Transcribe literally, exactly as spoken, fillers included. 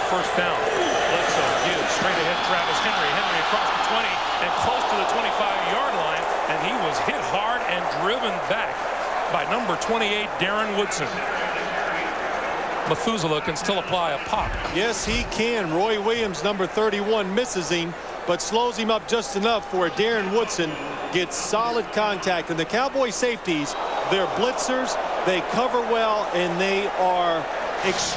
first down. Bledsoe gives straight ahead Travis Henry. Henry across the twenty and close to the twenty-five yard line, and he was hit hard and driven back by number twenty-eight, Darren Woodson. Methuselah can still apply a pop. Yes, he can. Roy Williams, number thirty-one, misses him, but slows him up just enough for Darren Woodson gets solid contact. And the Cowboy safeties, they're blitzers, they cover well, and they are extremely